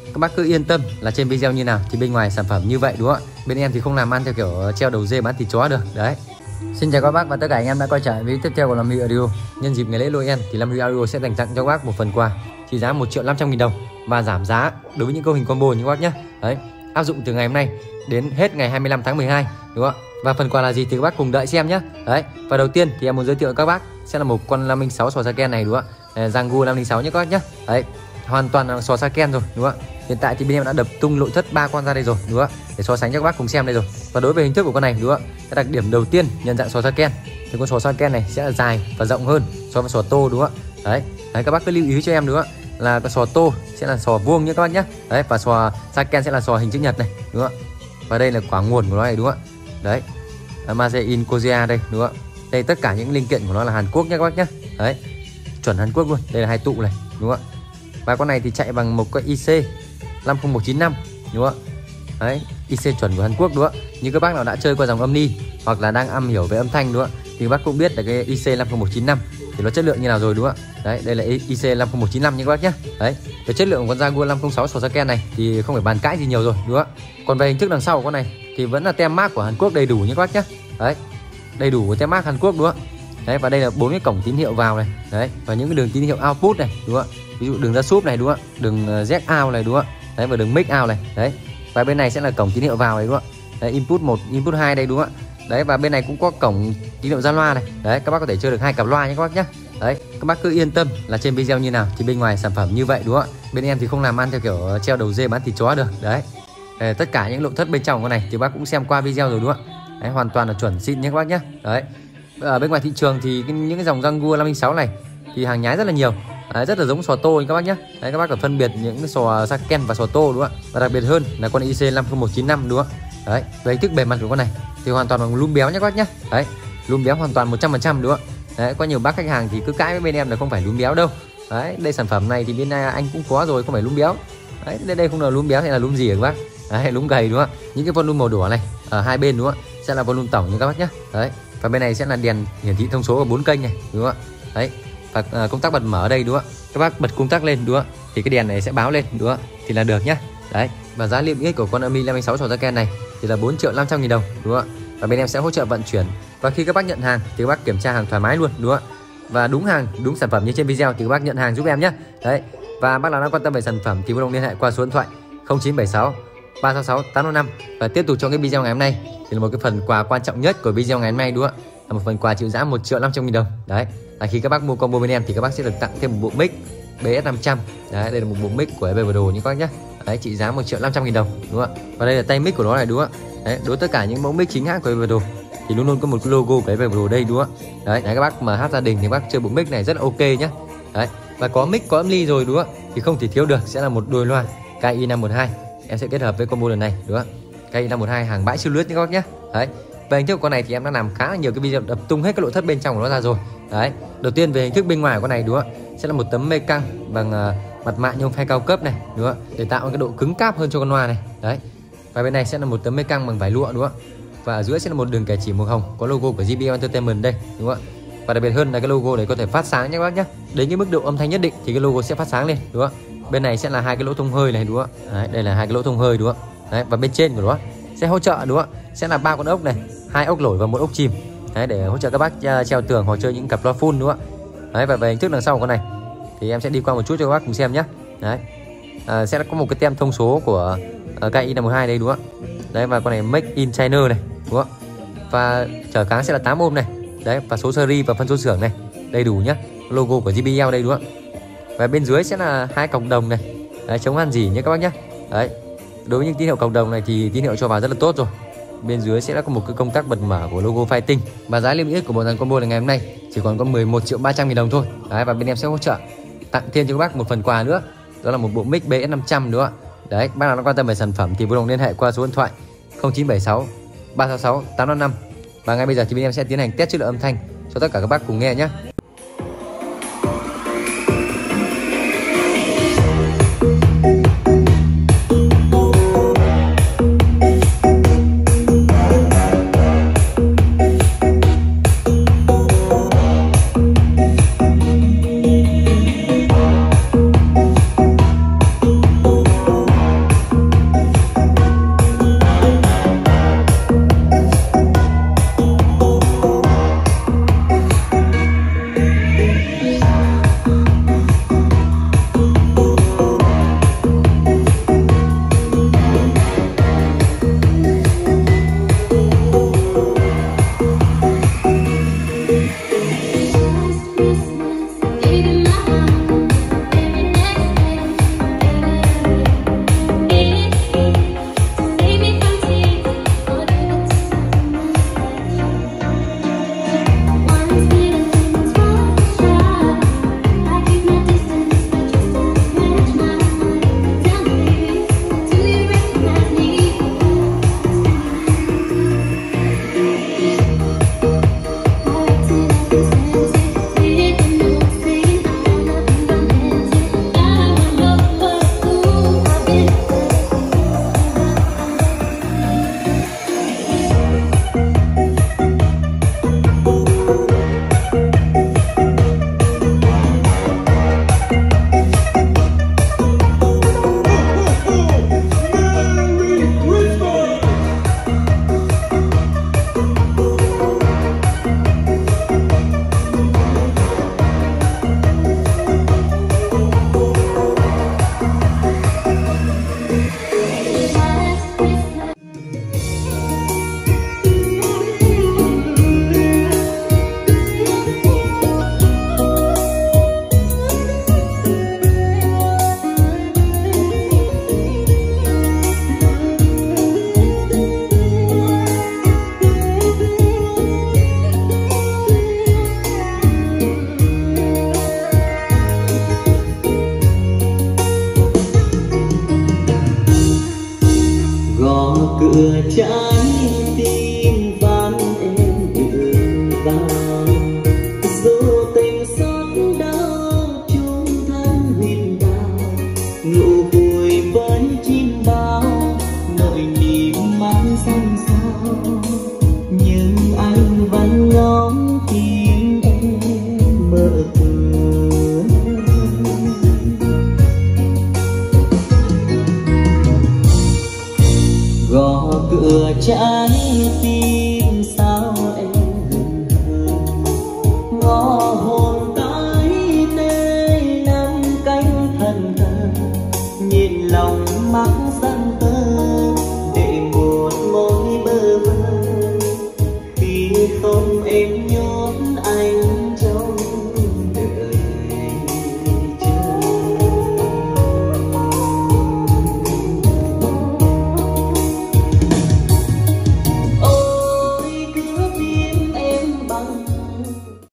các bác cứ yên tâm là trên video như nào thì bên ngoài sản phẩm như vậy, đúng không ạ? Bên em thì không làm ăn theo kiểu treo đầu dê bán thịt chó được đấy. Xin chào các bác và tất cả anh em đã quay trở lại video tiếp theo của Lâm Huy Audio. Nhân dịp ngày lễ Noel thì Lâm Huy Audio sẽ dành tặng cho các bác một phần quà trị giá 1.500.000 đồng và giảm giá đối với những câu hình combo như các bác nhé. Đấy, áp dụng từ ngày hôm nay đến hết ngày 25 tháng 12, đúng không ạ? Và phần quà là gì thì các bác cùng đợi xem nhé. Đấy, và đầu tiên thì em muốn giới thiệu các bác sẽ là một con 506 sò Saken này, đúng không ạ? Rangu 506 nhé các bác nhé. Đấy, hoàn toàn là sò Saken rồi, đúng không ạ? Hiện tại thì bên em đã đập tung nội thất 3 con ra đây rồi, đúng không ạ? Để so sánh cho các bác cùng xem đây rồi. Và đối với hình thức của con này, đúng không ạ? Cái đặc điểm đầu tiên nhận dạng sò Saken thì con sò Saken này sẽ là dài và rộng hơn so với sò tô, đúng không ạ? Đấy, các bác cứ lưu ý cho em, đúng không ạ? Là con sò tô sẽ là sò vuông nhé các bác nhé. Đấy, và sò Saken sẽ là sò hình chữ nhật này, đúng không ạ? Và đây là quả nguồn của nó này, đúng không ạ? Đấy, Made in Korea đây, đúng không ạ? Đây tất cả những linh kiện của nó là Hàn Quốc nhé các bác nhé. Đấy, chuẩn Hàn Quốc luôn. Đây là 2 tụ này, đúng không ạ? Và con này thì chạy bằng một cái IC 50195, đúng không ạ? Đấy, IC chuẩn của Hàn Quốc, đúng không ạ? Như các bác nào đã chơi qua dòng âm ni hoặc là đang am hiểu về âm thanh, đúng không ạ? Thì các bác cũng biết là cái IC 50195 thì nó chất lượng như nào rồi, đúng không ạ? Đấy, đây là IC 50195 nha các bác nhé. Đấy, cái chất lượng của con Rangu 506 sò Saken này thì không phải bàn cãi gì nhiều rồi, đúng không ạ? Còn về hình thức đằng sau của con này thì vẫn là tem mác của Hàn Quốc đầy đủ nha các bác nhé. Đấy, đầy đủ tem mác Hàn Quốc, đúng không ạ? Đấy, và đây là 4 cái cổng tín hiệu vào này. Đấy, và những cái đường tín hiệu output này, đúng không ạ? Ví dụ đường ra súp này, đúng không ạ? Đường jack out này, đúng không ạ? Đấy, và đường mic out này. Đấy, và bên này sẽ là cổng tín hiệu vào này, đúng không ạ? Đấy, input 1, input 2 đây, đúng không ạ? Đấy, và bên này cũng có cổng tín hiệu ra loa này. Đấy, các bác có thể chơi được 2 cặp loa nha các bác nhé. Đấy, các bác cứ yên tâm là trên video như nào thì bên ngoài sản phẩm như vậy, đúng không ạ? Bên em thì không làm ăn theo kiểu treo đầu dê bán thịt chó được. Đấy, tất cả những nội thất bên trong con này thì bác cũng xem qua video rồi, đúng không ạ? Đấy, hoàn toàn là chuẩn xịn nhé các bác nhé. Đấy, ở bên ngoài thị trường thì những cái dòng Rangu 506 này thì hàng nhái rất là nhiều. Đấy, rất là giống sò tô các bác nhé. Đấy, các bác cần phân biệt những cái sò Saken và sò tô, đúng không ạ? Và đặc biệt hơn là con IC 50195, đúng không ạ? Đấy, về hình thức bề mặt của con này thì hoàn toàn bằng lúm béo nhé các bác nhé. Đấy, lúm béo hoàn toàn 100%, đúng không ạ? Đấy, có nhiều bác khách hàng thì cứ cãi với bên em là không phải lúm béo đâu. Đấy, đây sản phẩm này thì bên anh cũng có rồi, không phải lúm béo. Đấy, đây không là lúm béo thì là lúm gì hả các bác? Đấy, lúm gầy, đúng không ạ? Những cái volume màu đỏ này ở hai bên, đúng không ạ? Sẽ là volume tổng như các bác nhé. Đấy, và bên này sẽ là đèn hiển thị thông số ở 4 kênh này, đúng không ạ? Đấy, và công tắc bật mở ở đây, đúng không ạ? Các bác bật công tắc lên, đúng không ạ? Thì cái đèn này sẽ báo lên, đúng không ạ? Thì là được nhá. Đấy, và giá niêm yết của con Ami 506 sò Saken này thì là 4.500.000 đồng, đúng không ạ? Và bên em sẽ hỗ trợ vận chuyển. Và khi các bác nhận hàng thì các bác kiểm tra hàng thoải mái luôn, đúng không ạ? Và đúng hàng, đúng sản phẩm như trên video thì các bác nhận hàng giúp em nhé. Đấy, và bác nào đang quan tâm về sản phẩm thì vui lòng liên hệ qua số điện thoại 0976 366 855. Và tiếp tục cho cái video ngày hôm nay thì là một cái phần quà quan trọng nhất của video ngày hôm nay, đúng không ạ? Là một phần quà trị giá 1.500.000 đồng. Đấy, là khi các bác mua combo bên em thì các bác sẽ được tặng thêm một bộ mic BS500. Đấy, đây là một bộ mic của EB Pro như các bác nhé. Đấy, trị giá 1.500.000 đồng, đúng không ạ? Và đây là tay mic của nó này, đúng không ạ? Đấy, đối với tất cả những mẫu mic chính hãng của EB Pro thì luôn luôn có một cái logo của EB Pro đây, đúng không ạ? Đấy, các bác mà hát gia đình thì các bác chơi bộ mic này rất là ok nhé. Đấy, và có mic có âm ly rồi, đúng không ạ? Thì không thể thiếu được sẽ là một đôi loa KI512. Em sẽ kết hợp với combo lần này, đúng không ạ? KI512 hàng bãi siêu lướt như các bác nhé. Đấy, về hình thức của con này thì em đã làm khá là nhiều cái video đập tung hết cái nội thất bên trong của nó ra rồi. Đấy, đầu tiên về hình thức bên ngoài của con này, đúng không ạ? Sẽ là một tấm mê căng bằng mặt mạ nhôm phay cao cấp này, đúng không ạ? Để tạo cái độ cứng cáp hơn cho con loa này. Đấy, và bên này sẽ là một tấm mê căng bằng vải lụa, đúng không ạ? Và ở dưới sẽ là một đường kẻ chỉ màu hồng có logo của JBL Entertainment đây, đúng không ạ? Và đặc biệt hơn là cái logo này có thể phát sáng nhé các bác nhé. Đến cái mức độ âm thanh nhất định thì cái logo sẽ phát sáng lên, đúng không ạ? Bên này sẽ là 2 cái lỗ thông hơi này, đúng không ạ? Đấy, đây là 2 cái lỗ thông hơi, đúng không ạ? Đấy, và bên trên của nó sẽ hỗ trợ, đúng không ạ? Sẽ là 3 con ốc này, 2 ốc lổi và 1 ốc chìm. Đấy, để hỗ trợ các bác treo tường hoặc chơi những cặp loa full, đúng không ạ? Đấy, và về hình thức đằng sau của con này thì em sẽ đi qua một chút cho các bác cùng xem nhé. Đấy, sẽ có một cái tem thông số của KI512 đây, đúng không ạ? Đấy, và con này Make in China này, đúng không ạ? Và trở kháng sẽ là 8 ohm này. Đấy, và số series và phân số xưởng này đầy đủ nhá. Logo của JBL đây, đúng không ạ? Và bên dưới sẽ là 2 cọc đồng này. Đấy, chống han rỉ nhé các bác nhé. Đấy, đối với những tín hiệu cọc đồng này thì tín hiệu cho vào rất là tốt rồi. Bên dưới sẽ có một cái công tắc bật mở của logo Fighting. Và giá niêm yết của bộ dàn combo này ngày hôm nay chỉ còn có 11.300.000 đồng thôi. Đấy, và bên em sẽ hỗ trợ tặng thêm cho các bác một phần quà nữa, đó là một bộ mic BS500, đúng không ạ? Đấy, bác nào đang quan tâm về sản phẩm thì vui lòng liên hệ qua số điện thoại 0976 366 855. Và ngay bây giờ thì bên em sẽ tiến hành test chất lượng âm thanh cho tất cả các bác cùng nghe nhé. cửa trái tim van em gửi vào, dù tình xót đau chung thân huyết đau, nụ vui với chim bao nỗi niềm mang xanh xao, nhưng anh vẫn ngóng tim em mở cửa. Gõ cửa trái tim sao em hững hờ, ngõ hồn tái tê nắm cánh thần thờ, nhìn lòng mắt dân